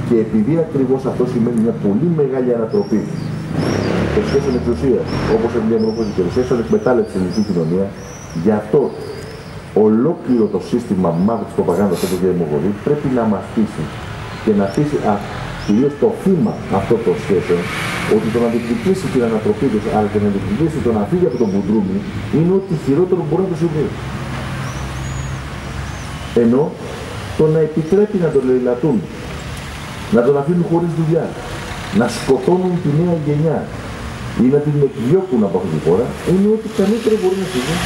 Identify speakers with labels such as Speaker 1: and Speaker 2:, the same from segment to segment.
Speaker 1: Και επειδή ακριβώς αυτό σημαίνει μια πολύ μεγάλη ανατροπή των σχέσεων εξουσίας, όπως η διαμορφώση και των σχέσεων εκμετάλλευσης στην ελληνική κοινωνία, γι' αυτό ολόκληρο το σύστημα μαύρης προπαγάνδας όπως διαμορφωθεί πρέπει να μας πείσει και να πείσει κυρίως το θύμα αυτών των σχέσεων ότι το να διεκδικήσει την ανατροπή τους, αλλά και να διεκδικήσει το να φύγει από τον μπουντρούμι είναι ότι χειρότερο μπορεί να το συμβεί. Ενώ το να επιτρέπει να τον λαιλατούν, να τον αφήνουν χωρίς δουλειά, να σκοτώνουν τη νέα γενιά ή να την εκδιώκουν από αυτή τη χώρα, είναι ότι καλύτερο μπορεί να συμβεί.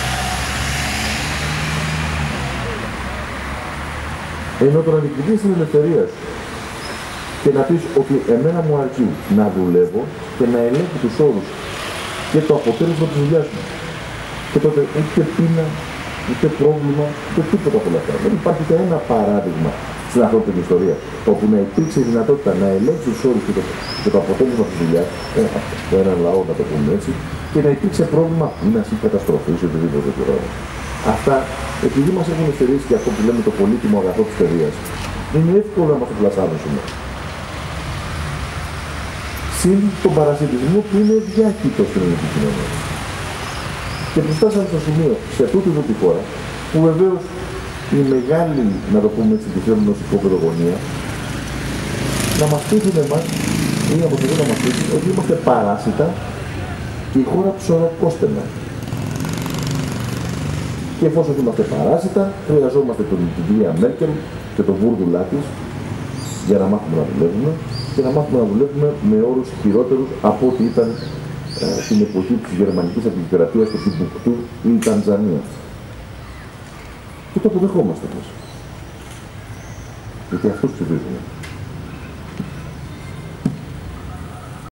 Speaker 1: Ενώ το να διεκδικήσεις την ελευθερία σου και να πεις ότι εμένα μου αρκεί να δουλεύω και να ελέγχω τους όρους και το αποτέλεσμα της δουλειάς μου. Και τότε ούτε πείνα, ούτε πρόβλημα, ούτε τίποτα από όλα αυτά. Δεν υπάρχει κανένα παράδειγμα στην ανθρώπινη ιστορία όπου να υπήρξε η δυνατότητα να ελέγξει τους όρους και το αποτέλεσμα της δουλειάς, από έναν λαό να το πούμε έτσι, και να υπήρξε πρόβλημα μήνας ή καταστροφής ή οτιδήποτε τέτοιο. Αυτά, επειδή μας έχουν στερήσει και αυτό που λέμε το πολύτιμο αγαθό της παιδείας, είναι εύκολο να μας το πλασάρωσουμε. Συν τον παρασιτισμό που είναι διάχυτο στην ελληνική κοινωνία. Και που φτάσαμε στο σημείο, σε τούτη εδώ τη χώρα, που βεβαίως η μεγάλη, να το πούμε έτσι, τη θέλουν ως υποπαιδογωνία, να μας πείσουν εμάς, ή να προσπαθούν να μας πείσουν, ότι είμαστε παράσιτα και η χώρα ψωρακόστενα. Και εφόσον είμαστε παράσιτα, χρειαζόμαστε την κυρία Μέρκελ και τον βούρδουλά της για να μάθουμε να δουλεύουμε και να μάθουμε να δουλεύουμε με όρους χειρότερους από ό,τι ήταν στην εποχή της γερμανικής αυτοκρατορίας του Τιμπουκτού ή η Τανζανία. Και το αποδεχόμαστε μας. Γιατί αυτούς ψηφίζουμε.